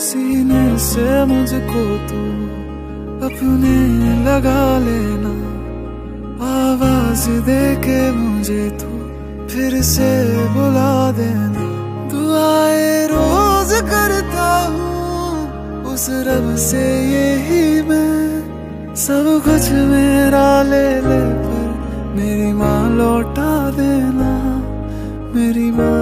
सीने से मुझको तू अपने लगा लेना, आवाज दे के मुझे तू फिर से बुला देना। दुआएं रोज करता हूँ उस रब से यही मैं, सब कुछ मेरा ले ले पर मेरी माँ लौटा देना, मेरी माँ।